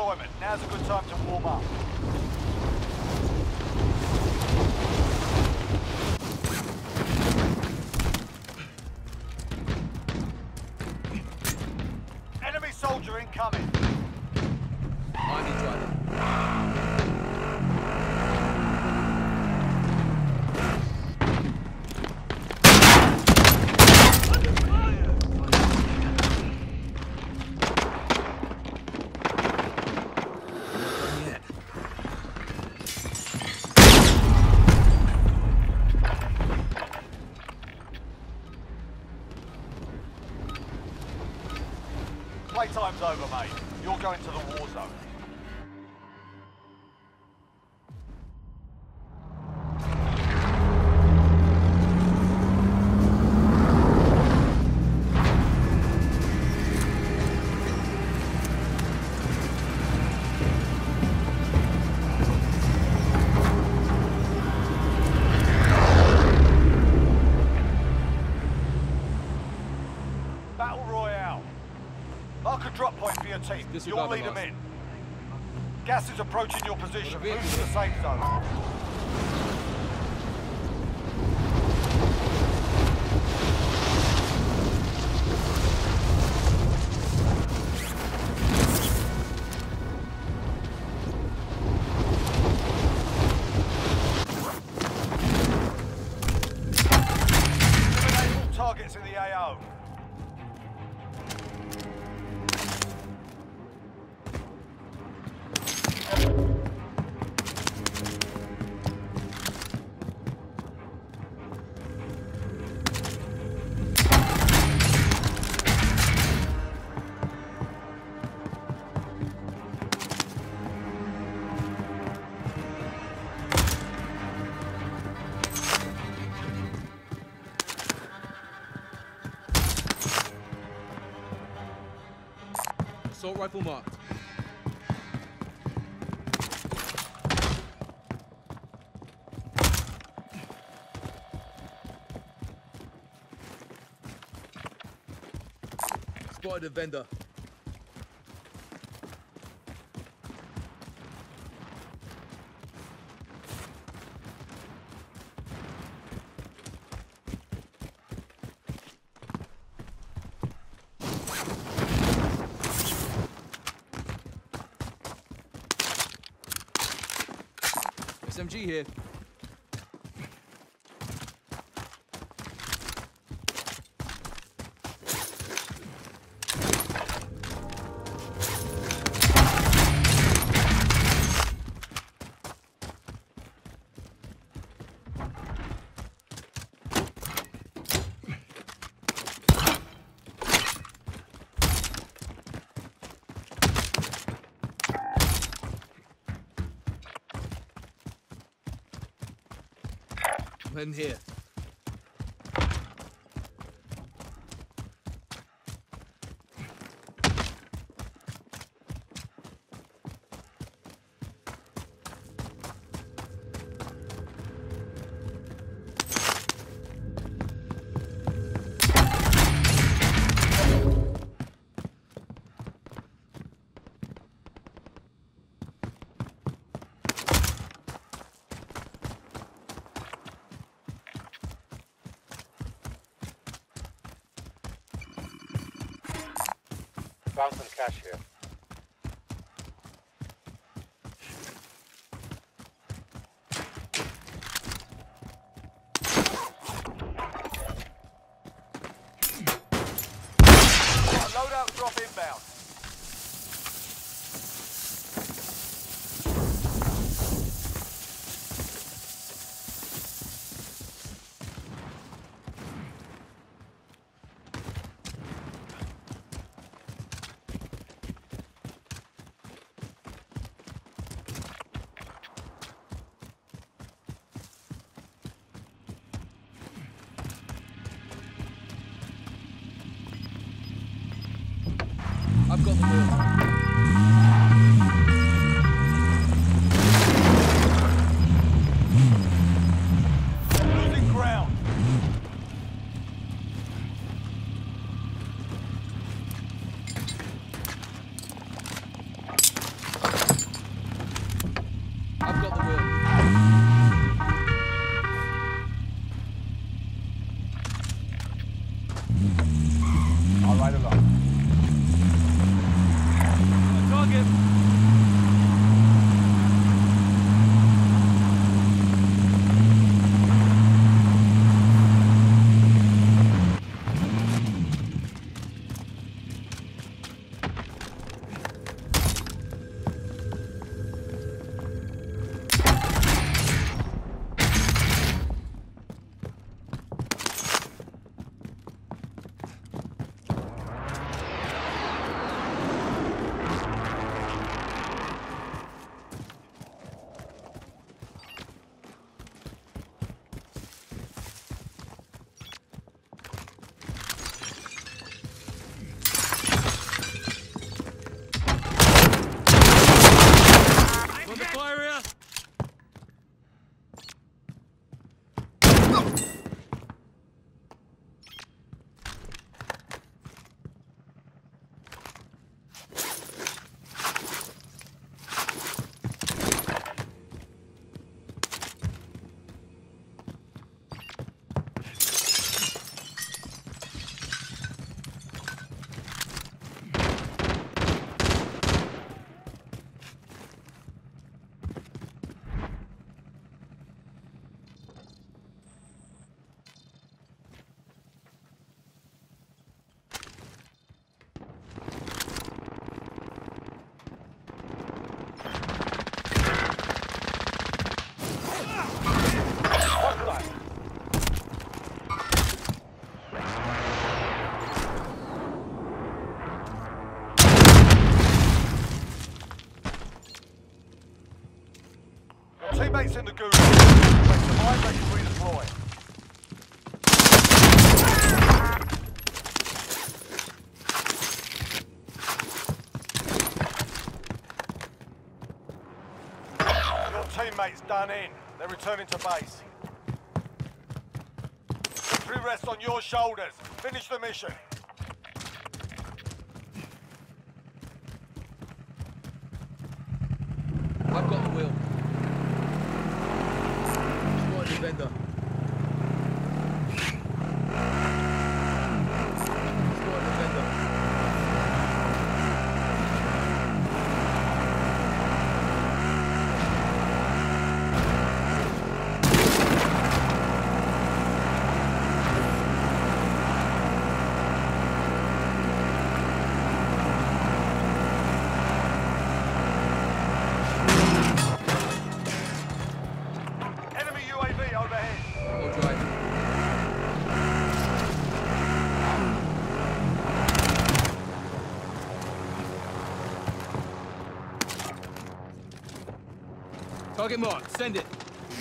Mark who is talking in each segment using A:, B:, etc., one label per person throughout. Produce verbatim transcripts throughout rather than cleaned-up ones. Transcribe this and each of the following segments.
A: deployment. Now's a good time to warm up. Enemy soldier incoming.
B: Army driver.
A: Playtime's over, mate. You're going to the war zone. Battle Royale. Mark a drop point for your team. You'll lead them in. Gas is approaching your position. Move to the safe zone. Eliminate all targets in the A O.
B: Assault rifle marked. Spotted a vendor. S M G here. Men here.
A: Found some cash here. Loadout drop inbound.
B: I've got the wheel.
A: Losing ground. minutes in the gulag. When survive, they can redeploy. Your teammate's done in. They're returning to base. Victory rests on your shoulders. Finish the mission.
B: I've got the wheel. Spotted the vendor. Spotted the vendor. Target marked. Send it.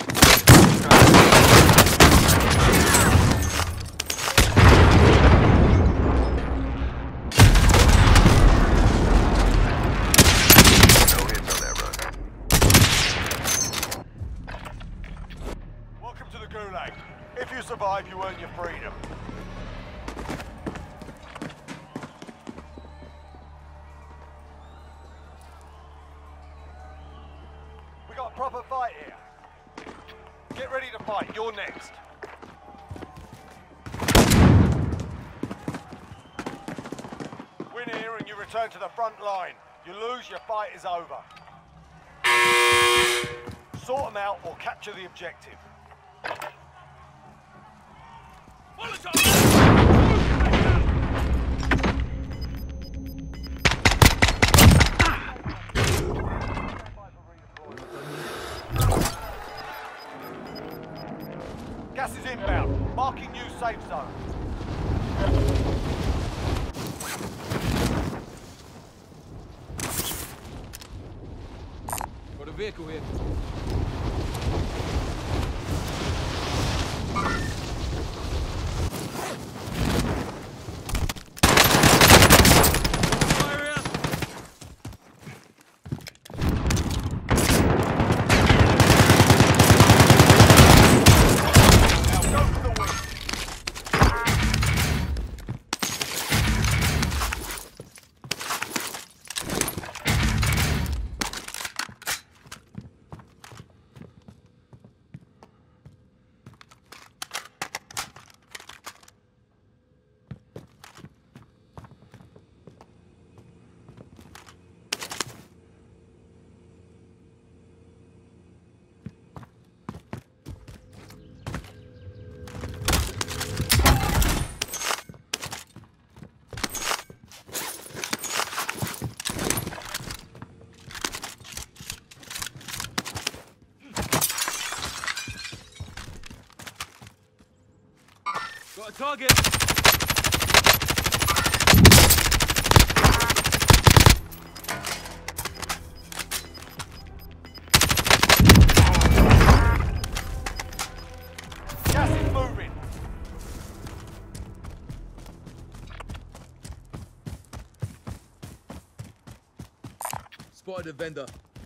A: Welcome to the Gulag. If you survive, you earn your freedom. We got a proper fight here. Get ready to fight. You're next. Win here and you return to the front line. You lose, your fight is over. Sort them out or capture the objective. Gas is inbound. Marking new safe zone.
B: Got a vehicle here. Got a target.
A: Gas is moving.
B: Spotted a vendor.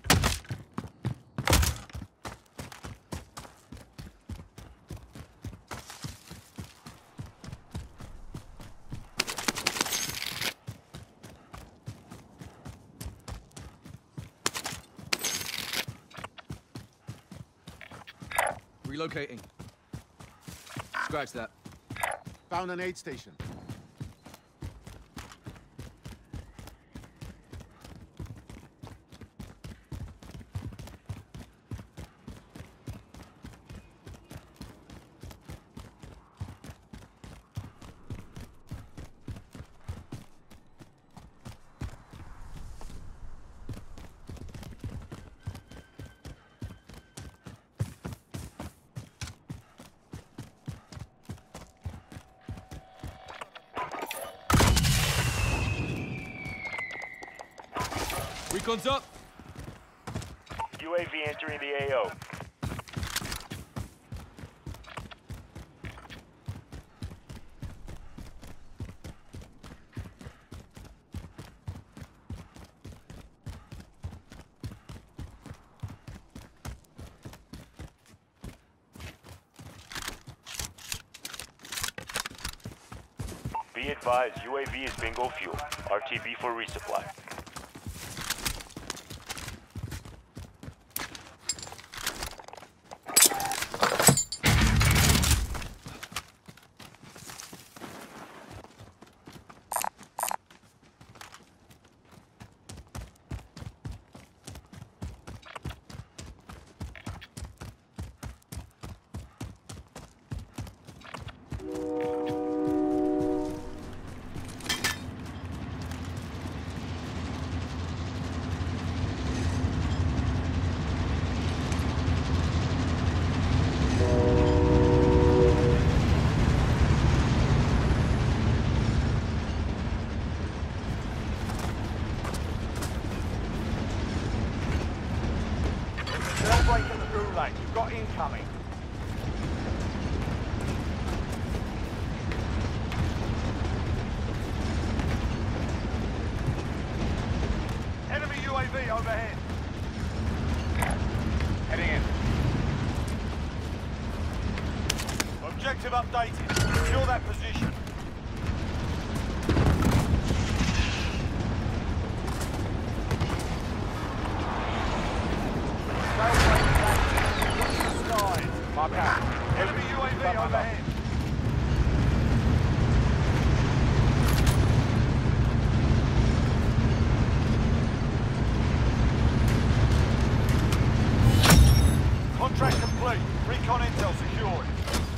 B: Relocating. Scratch that.
C: Found an aid station.
B: Recon's up.
D: U A V entering the A O. Be advised, U A V is bingo fuel. R T B for resupply.
A: Jailbreak at the Gulag. You've got incoming. Enemy U A V overhead. Heading in. Objective updated. Secure that position. Mark out. Enemy U A V overhead. Contract complete. Recon intel secured.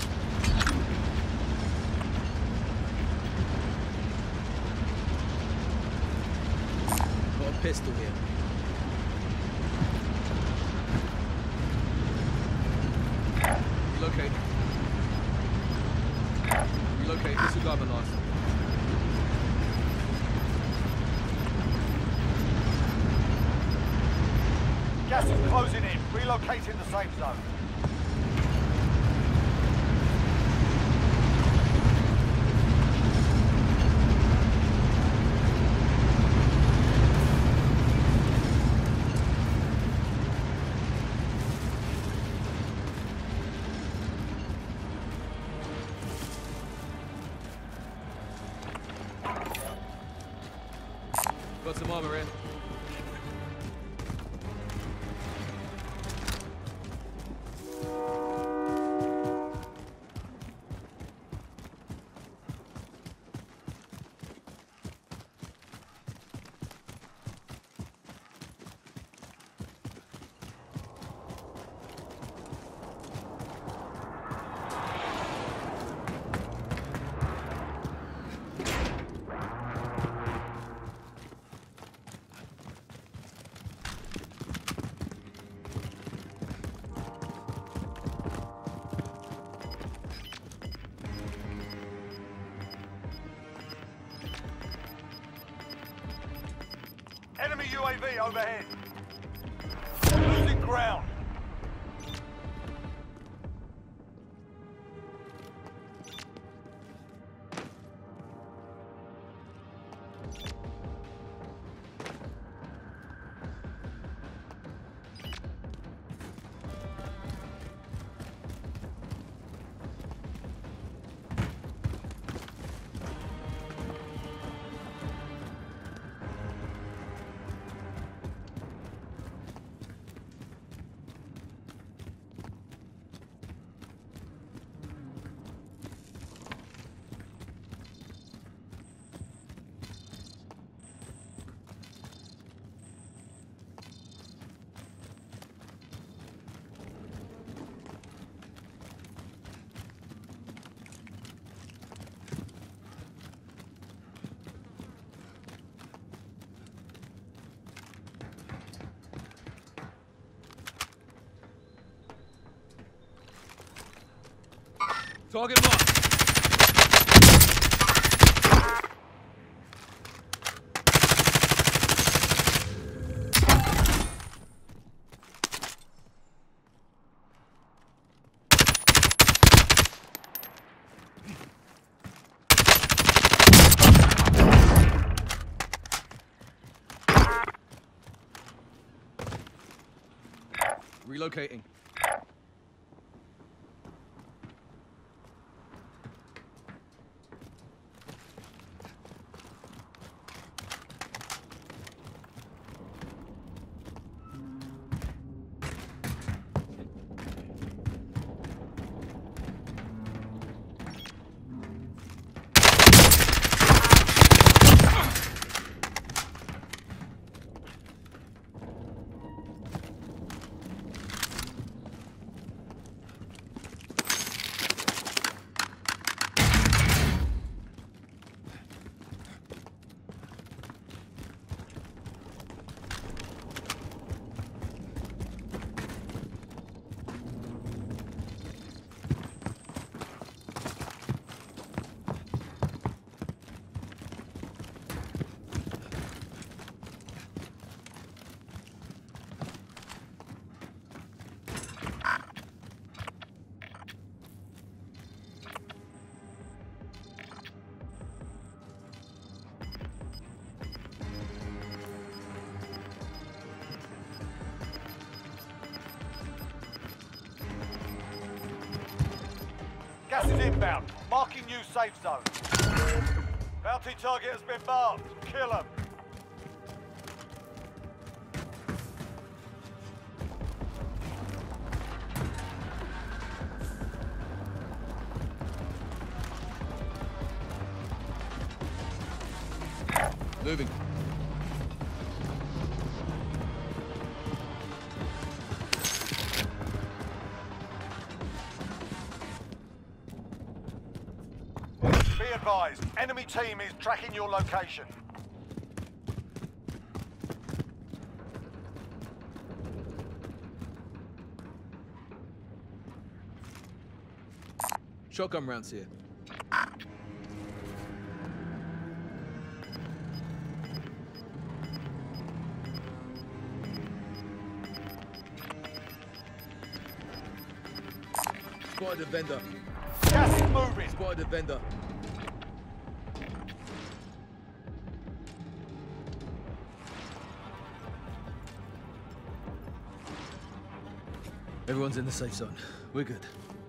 B: Got a pistol here. Relocate. Relocate. Disregard my license.
A: Gas is closing in. Relocating the safe zone.
B: Got some armor in. Enemy U A V overhead. Losing ground. Target marked. Relocating.
A: Gas is inbound. Marking new safe zone. Bounty target has been marked. Kill them.
B: Moving.
A: Be advised, enemy team is tracking your location.
B: Shotgun rounds here. Spotted a vendor.
A: Gas is moving.
B: Spotted a vendor. Everyone's in the safe zone. We're good.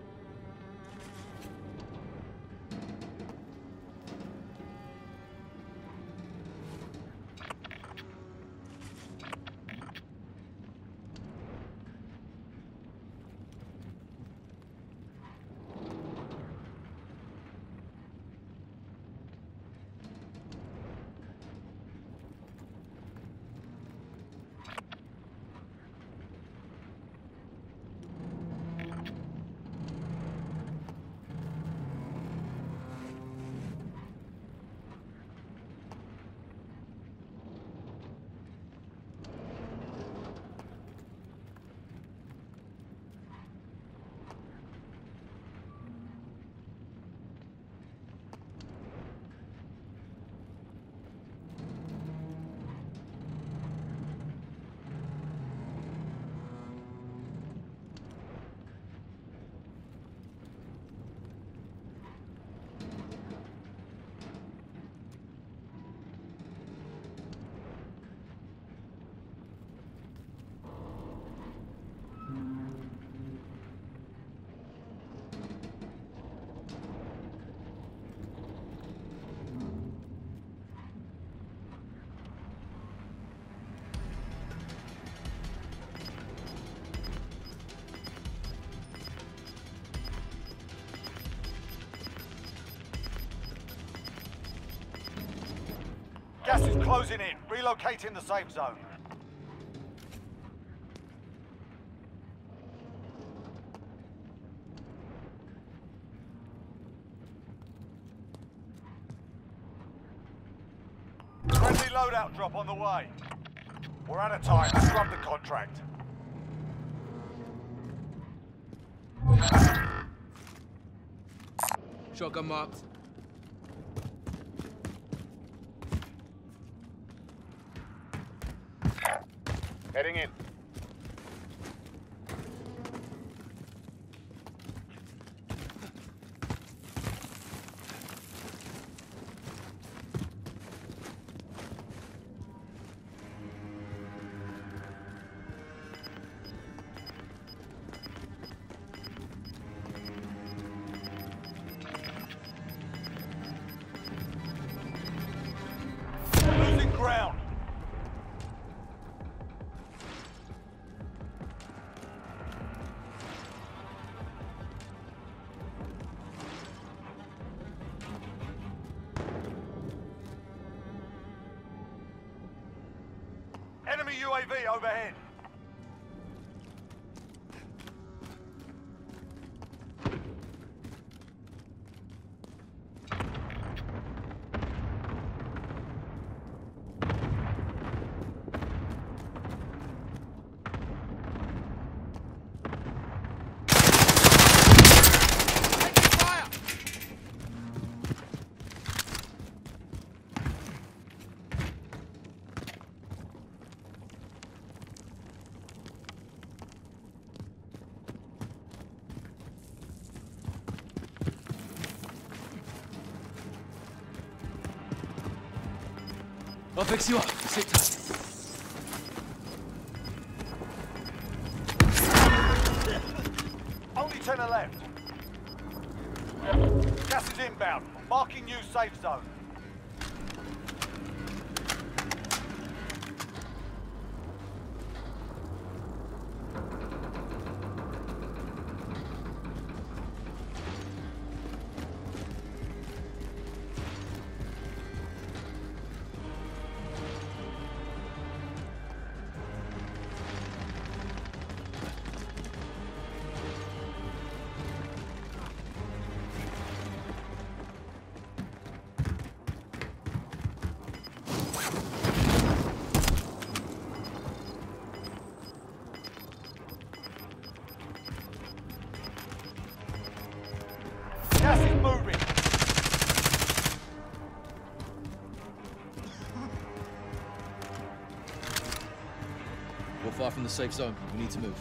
A: Gas is closing in. Relocating the safe zone. Friendly loadout drop on the way. We're out of time. Scrub the contract.
B: Shotgun marked.
C: Heading in.
A: Losing ground. Enemy U A V overhead.
B: I'll fix you up. Sit tight.
A: Only ten are left. is inbound. Marking new safe zone. Gas is moving.
B: We're far from the safe zone. We need to move.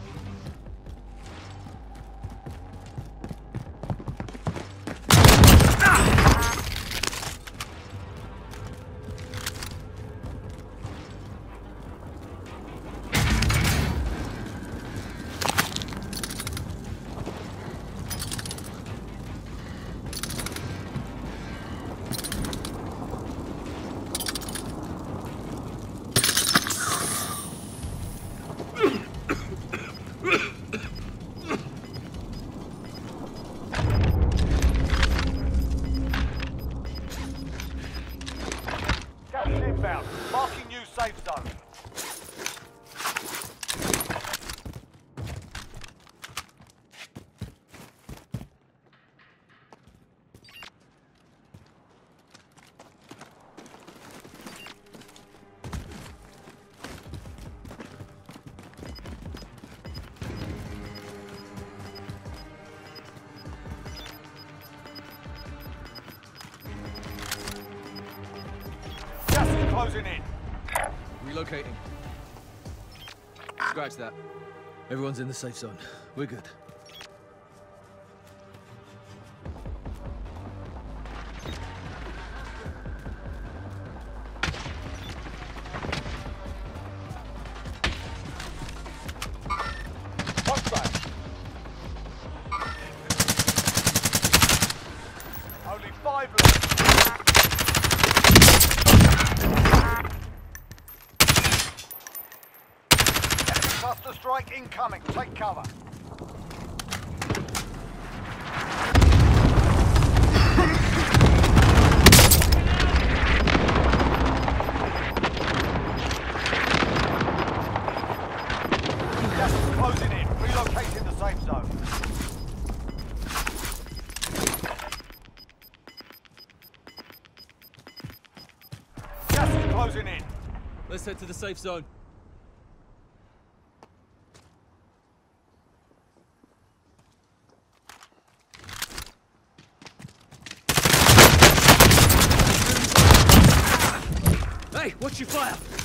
A: Gas is inbound. Marking new safe zone. Gas is closing in.
B: Relocating. Scratch that. Everyone's in the safe zone. We're good.
A: Contract. Only five left. Enemy cluster strike incoming. Take cover. Gas is closing in. Relocating the safe zone. Gas is closing in.
B: Let's head to the safe zone. Hey, watch your fire!